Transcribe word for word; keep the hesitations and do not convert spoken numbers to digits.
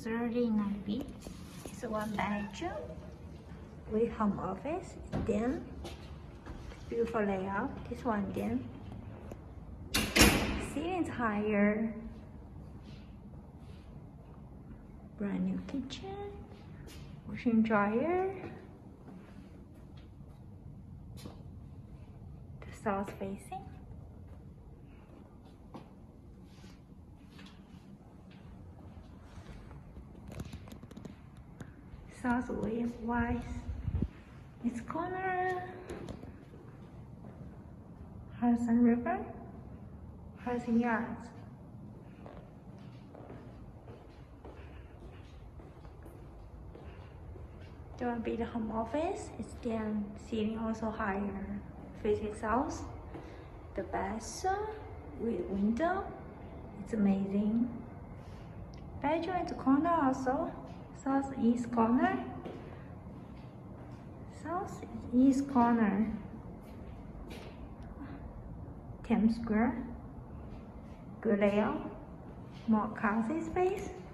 thirty-nine B. It's one bedroom with home office. Then beautiful layout. This one then ceiling's higher. Brand new kitchen, washing dryer. The south facing. South west, its corner. Hudson River, Hudson Yards. There will be the home office. It's then ceiling also higher, facing south. The bathroom with window. It's amazing. Bedroom at the corner also. Southeast corner. Southeast corner. Times Square. Good layout. More cozy space.